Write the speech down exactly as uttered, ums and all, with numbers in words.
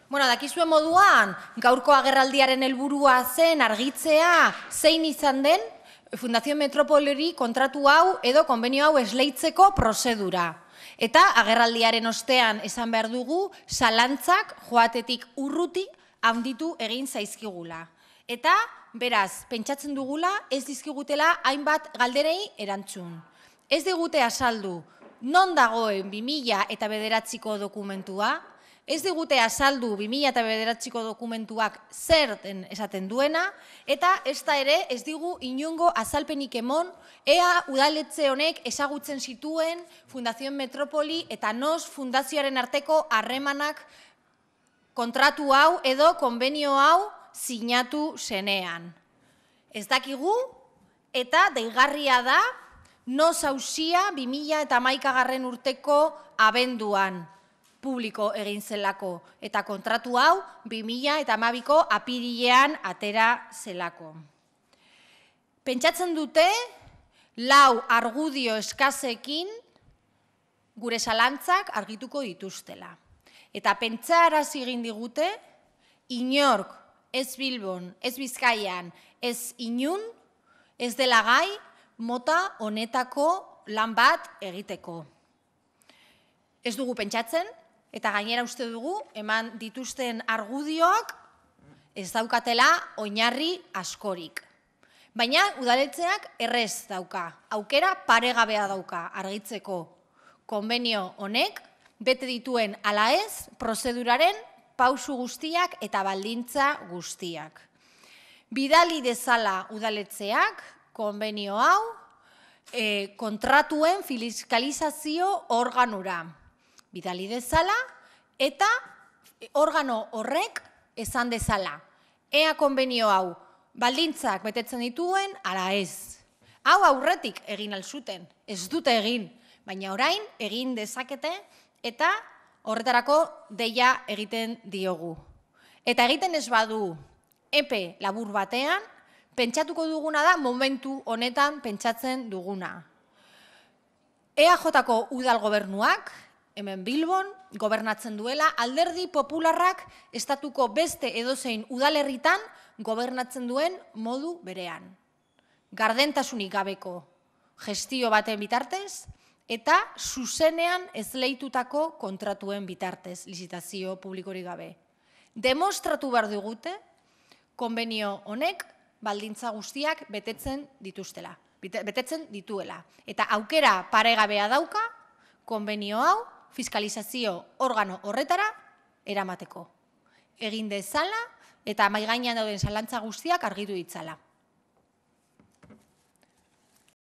Bueno, dakizuen moduan, gaurko agerraldiaren helburua zen argitzea zein izan den Fundazio Metropoli kontratu hau edo konbenio hau esleitzeko prozedura. Eta agerraldiaren ostean esan behar dugu, zalantzak joatetik urruti handitu egin zaizkigula. Eta, beraz, pentsatzen dugula ez dizkigutela hainbat galderei erantzun. Ez digute azaldu, non dagoen bi mila bederatziko dokumentua, ez digute azaldu bi mila bederatziko dokumentuak zer den esaten duena, eta ez da ere ez digu inongo azalpenik emon, ea udaletxe honek ezagutzen zituen Fundazio Metropoli eta Nos Fundazioaren arteko harremanak kontratu hau edo konbenio hau sinatu zenean. Ez dakigu eta deigarria da Nos auzia bi mila hamaikagarren urteko abenduan publiko egin zelako, eta kontratu hau bi mila hamabiko apirilean atera zelako. Pentsatzen dute, lau argudio eskazekin gure zalantzak argituko dituztela. Eta pentsarazi egin digute, inork ez Bilbon, ez Bizkaian, ez inun, ez dela gai mota honetako lan bat egiteko. Ez dugu pentsatzen, eta gainera uste dugu, eman dituzten argudioak ez daukatela oinarri askorik. Baina udaletxeak errez dauka, aukera paregabea dauka argitzeko konbenio honek, bete dituen ala ez, prozeduraren pausu guztiak eta baldintza guztiak. Bidali dezala udaletxeak konbenio hau kontratuen fiskalizazio organura. Bidali dezala, eta organo horrek esan dezala. Ea konbenio hau baldintzak betetzen dituen, ala ez. Hau aurretik egin alzuten, ez dute egin, baina orain egin dezakete eta horretarako deia egiten diogu. Eta egiten ez badu epe labur batean, pentsatuko duguna da momentu honetan pentsatzen duguna. E A Jko udal gobernuak, hemen Bilbon, gobernatzen duela, alderdi popularrak estatuko beste edozein udalerritan gobernatzen duen modu berean. Gardentasunik gabeko gestio baten bitartez eta zuzenean esleitutako kontratuen bitartez, lizitazio publikorik gabe. Demostratu behar digute, konbenio honek baldintza guztiak betetzen dituztela, betetzen dituela. Eta aukera paregabea dauka, konbenio hau, fiskalizazio organo horretara eramateko. Egin dezala eta maigainean dauden zalantza guztiak argitu ditzala.